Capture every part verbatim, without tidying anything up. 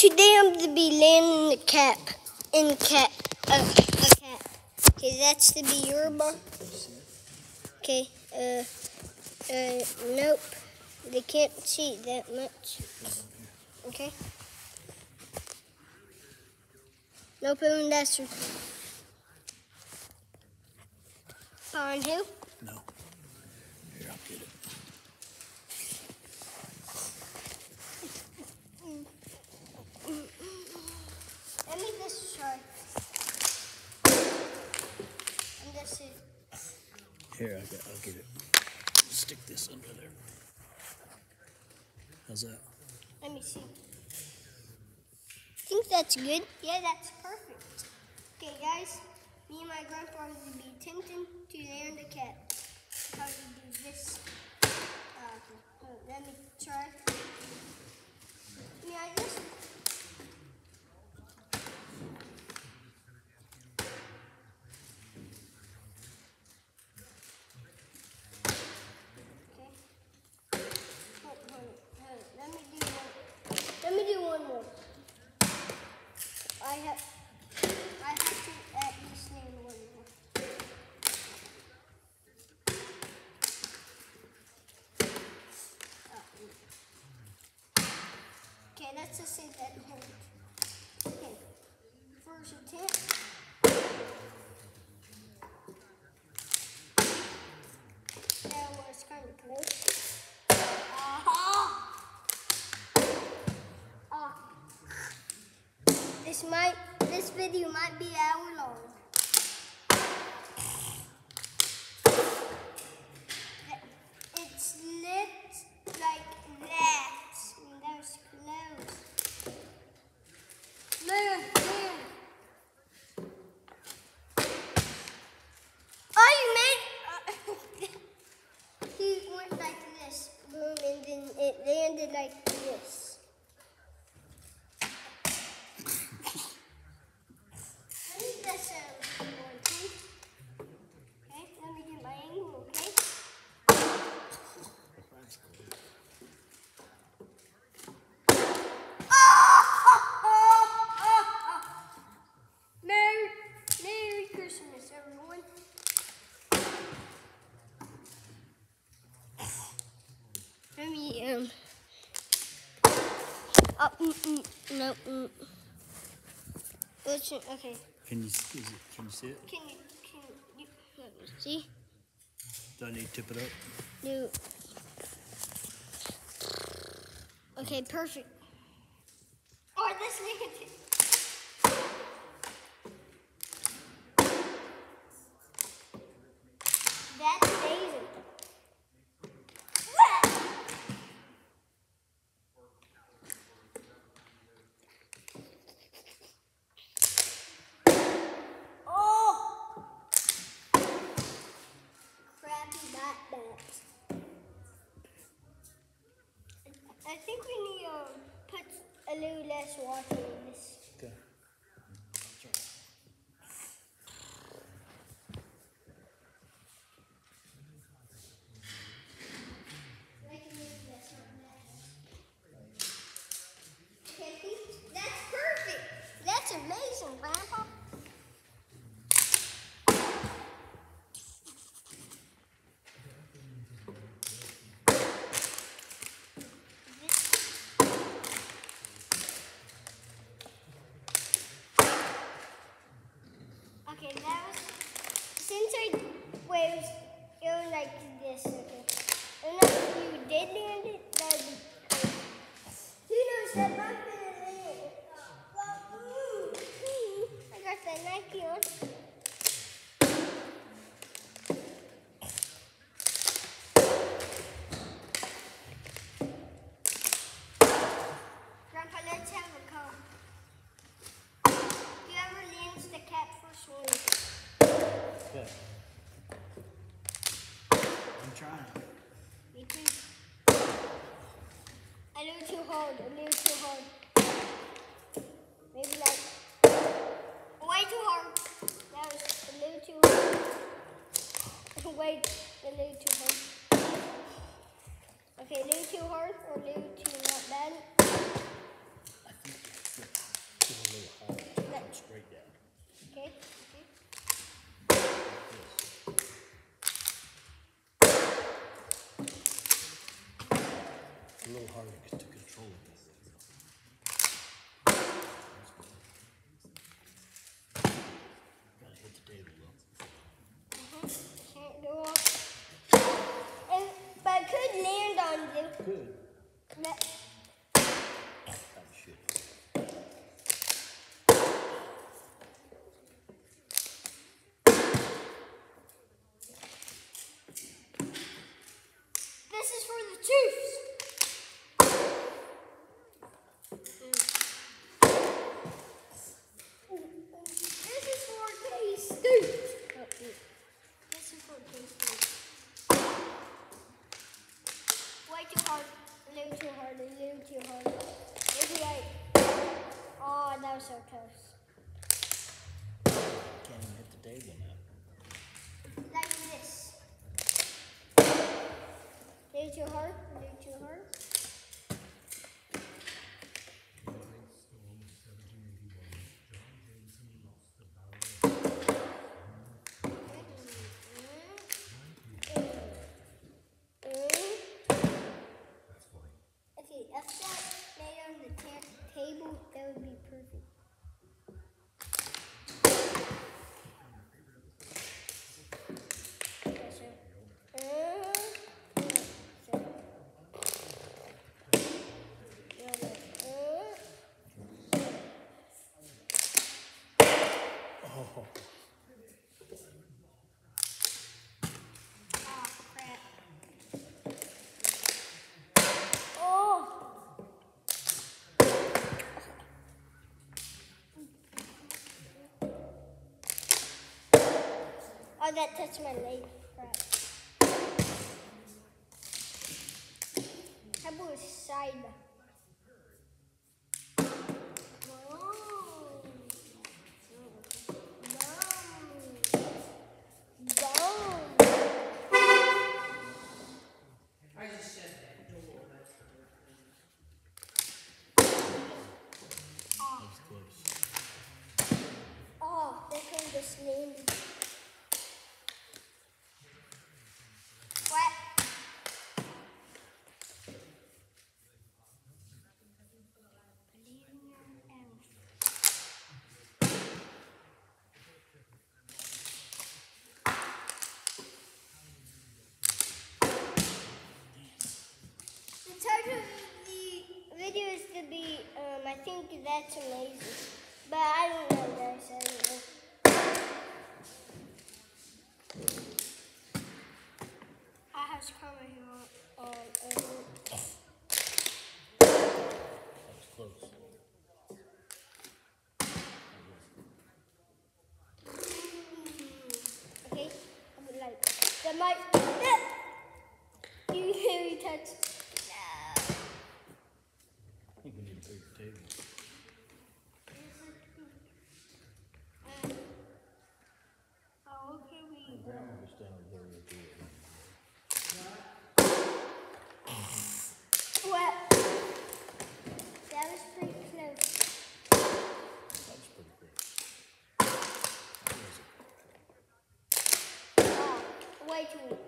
too damn to be landing the cap in cat uh, a cat. Okay, that's to be your bar. Okay, uh, uh, nope. They can't see that much. Okay. No pulling that's on who? No. Here, I'll get it. Let me just try. And this is. Here, I got, I'll get it. Stick this under there. How's that? Let me see. I think that's good. Yeah, that's perfect. Okay, guys. Me and my grandpa will be attempting to land a cat. How to do this? Uh, okay. Oh, let me try. Yeah, I just. Let me do one more. I have, I have to at least name one more. Okay, let's just say that hurt. Okay, first attempt. That was kind of close. Uh-huh. This might, this video might be an hour long. It's lit like that. I mean, that was close. Man, man. Oh, you made. Uh, he went like this, boom, and then it landed like this. Let me, um, oh, mm, mm, no, mm. Listen, okay. Can you, is it, can you see it? Can you, can you, let me see. Do I need to tip it up? No. Okay, perfect. Oh, this negative. That's amazing. I think we need to put a little less water in this. Okay. Okay, I think that's perfect. That's amazing, Grandpa. so close. Can't even hit the table now. Like this. Do too hard? Do too hard? Okay, if that made on the ta- table, that would be perfect. Yes, sir. Uh, yes, sir. Yeah, like, uh, Oh, oh, crap. Oh! Oh, that touched my leg. Crap. How about a side? Whoa. Boom. I just said that. that was close. Oh, there comes the sling. What? Believe in your elf. The title of the video is to be, um, I think that's amazing. But I don't know, guys. I don't know. I have Karma here on, on, on That was close. okay? I would like the mic. You really touched. I think we need a bigger table. Oh, okay, we go. Grandma was down over there with it. What? That was pretty close. That was pretty close. Oh, way too weak.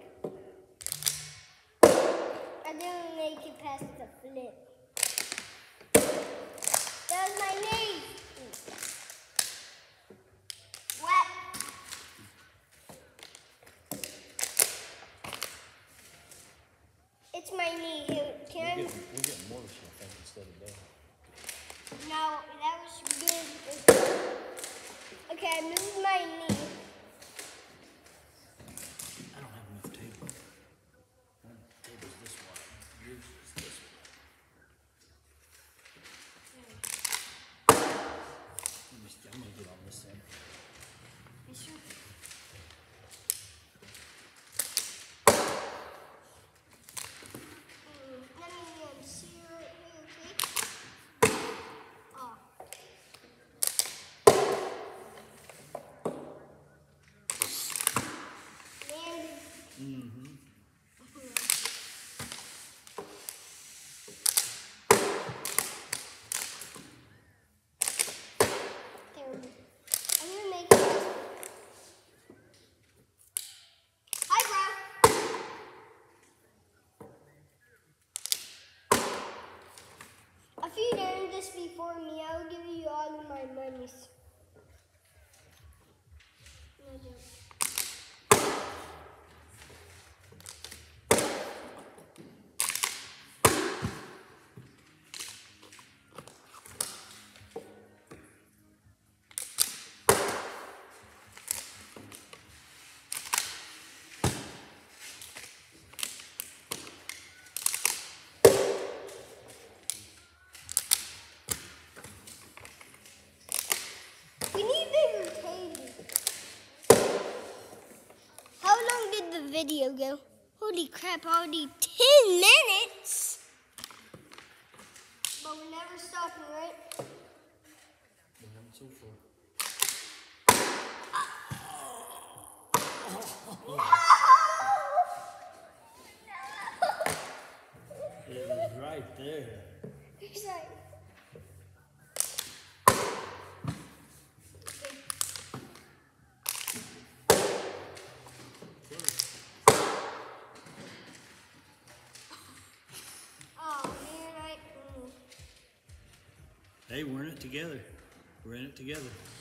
I didn't make it past the flip. That was my knee. What? It's my knee. Here, We're Can getting, we're getting worse, I think, instead of better. No, that was good. Okay, I moved my knee. I don't have enough table. My table's this wide. Yours is this wide. Let me see, I'm gonna get on this end. You sure? Mm, let me um, see right here, okay? Oh. Landed. Mm-hmm. Terrible. I'm gonna make it. Hi, bro. If you learned this before me, I will give you all of my monies. No joke. We need bigger table. How long did the video go? Holy crap, already ten minutes. But we're never stopping, right? Yeah. so far. It was right there. He's like, oh man, I. Mm. Hey, we're in it together. We're in it together.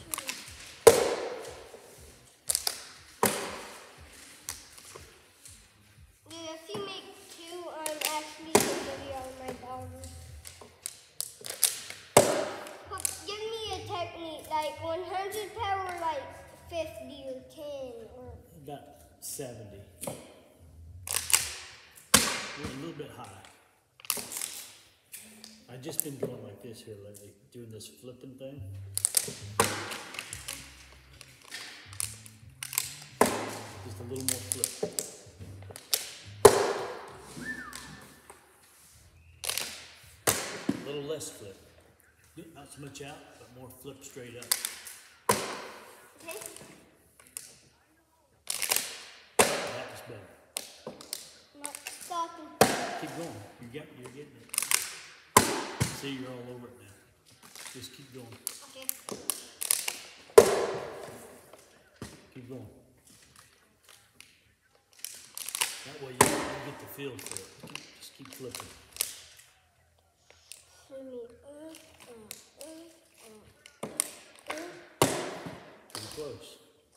Dude, if you make two, I'm actually gonna be on my daughter. But give me a technique, like one hundred power, like fifty or ten, or About seventy. We're a little bit high. I just been going like this here lately, doing this flipping thing. Just a little more flip. A little less flip. Not so much out, but more flip straight up. okay? That was better. Not stopping. Keep going. You get, you're getting it. See, you're all over it now. Just keep going. Okay. Keep going. That way you, you get the feel for it. Keep, just keep flipping. Let me, uh, uh, uh, uh, uh. Pretty close.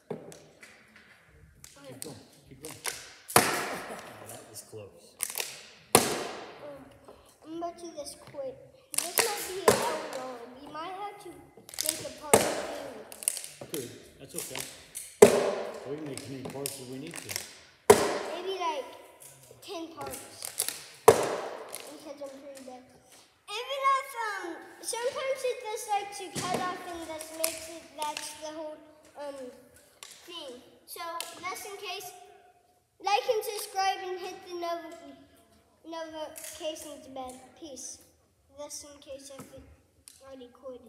Okay. Keep going. Keep going. Oh, that was close. Um, I'm about to do this quick. This might be an hour long. We might have to make a part two. Good. That's okay. We can make as many parts as we need to. Maybe like ten parts. Because I'm pretty bad. Even if, um, sometimes it just like to cut off and just makes it, that's the whole, um, thing. So, just in case, like and subscribe and hit the notification. Notifications bell. Peace. Just in case if it already quitted.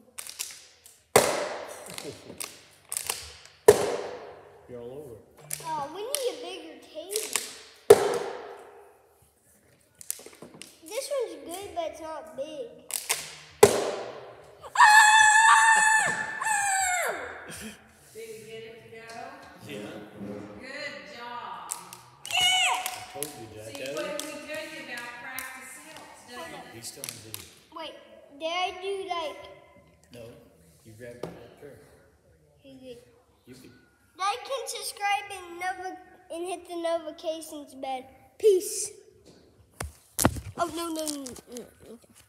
You're all over it. Oh, we need a bigger table. This one's good, but it's not big. Did you get it to go? Yeah. Good job. I told you, Jack. See, That what did we tell you about practice helps, doesn't it? He's still in video. Wait, did I do like, No, you grabbed that chair. you did. You could. Like and subscribe and, novi- and hit the notifications bell. Peace. Oh, no, no, no, no. Okay.